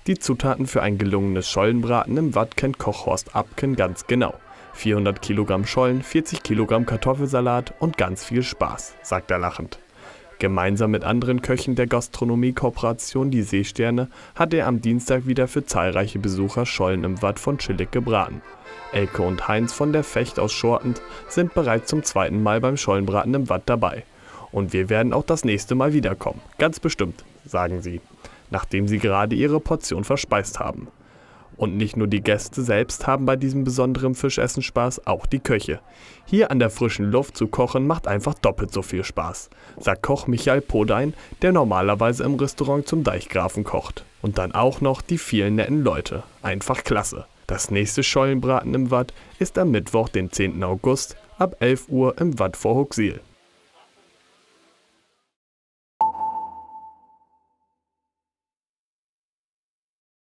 Die Zutaten für ein gelungenes Schollenbraten im Watt kennt Koch Horst Abken ganz genau. 400 Kilogramm Schollen, 40 Kilogramm Kartoffelsalat und ganz viel Spaß, sagt er lachend. Gemeinsam mit anderen Köchen der Gastronomie-Kooperation Die Seesterne hat er am Dienstag wieder für zahlreiche Besucher Schollen im Watt von Schillig gebraten. Elke und Heinz von der Fecht aus Schortend sind bereits zum zweiten Mal beim Schollenbraten im Watt dabei. Und wir werden auch das nächste Mal wiederkommen, ganz bestimmt, sagen sie, nachdem sie gerade ihre Portion verspeist haben. Und nicht nur die Gäste selbst haben bei diesem besonderen Fischessen Spaß, auch die Köche. Hier an der frischen Luft zu kochen macht einfach doppelt so viel Spaß, sagt Koch Michael Podein, der normalerweise im Restaurant zum Deichgrafen kocht. Und dann auch noch die vielen netten Leute. Einfach klasse. Das nächste Schollenbraten im Watt ist am Mittwoch, den 10. August, ab 11 Uhr im Watt vor Hooxil.